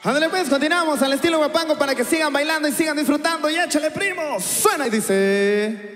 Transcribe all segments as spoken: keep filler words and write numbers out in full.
Ándale pues, continuamos al estilo guapango para que sigan bailando y sigan disfrutando. Y échale, primo, suena y dice...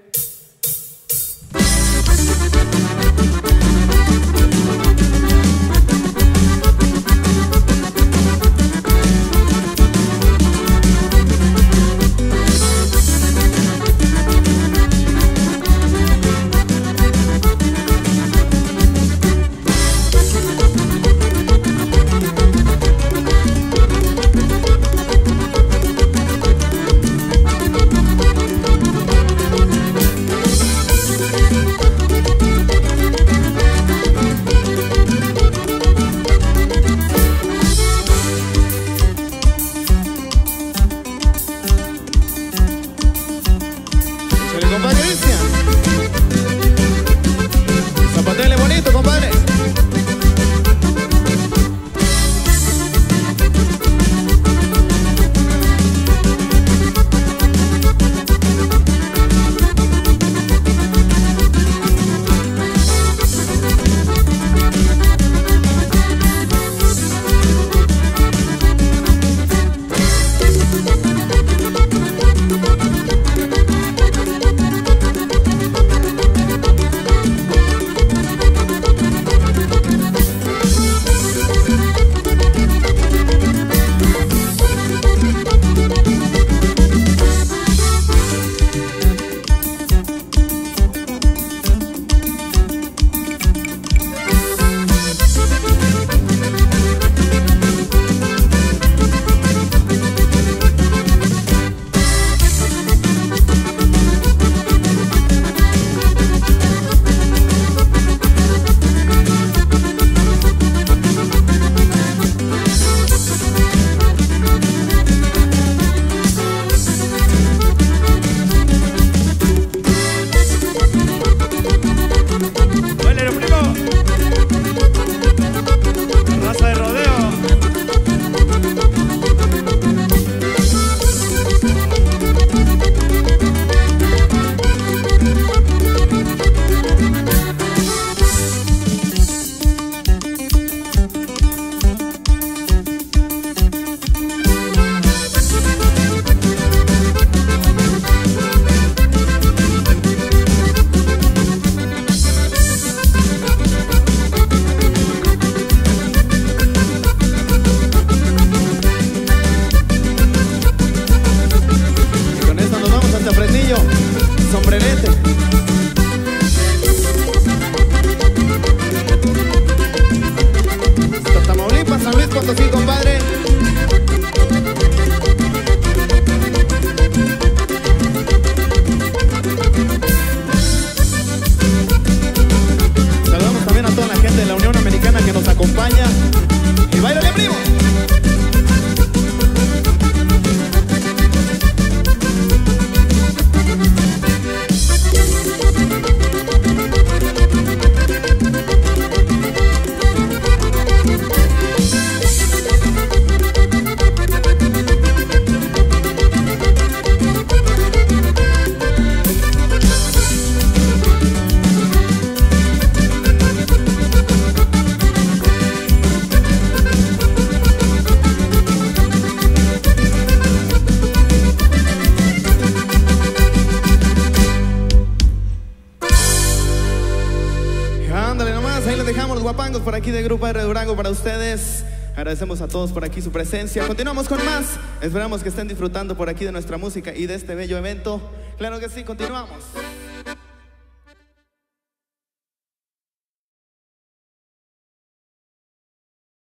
Compadre Cristian, zapatele bonito, compadre. Sombrerete. Hasta Tamaulipas, San Luis Potosí, compadre. Saludamos también a toda la gente de la Unión Americana que nos acompaña. Y báilale, primo. Ándale nomás, ahí les dejamos los guapangos por aquí de Grupo R de Durango para ustedes. Agradecemos a todos por aquí su presencia. Continuamos con más. Esperamos que estén disfrutando por aquí de nuestra música y de este bello evento. Claro que sí, continuamos.